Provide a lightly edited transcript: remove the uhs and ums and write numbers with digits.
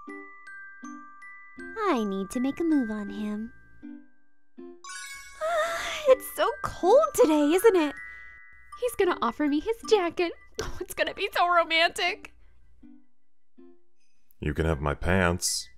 I need to make a move on him. It's so cold today, isn't it? He's gonna offer me his jacket. Oh, it's gonna be so romantic. You can have my pants.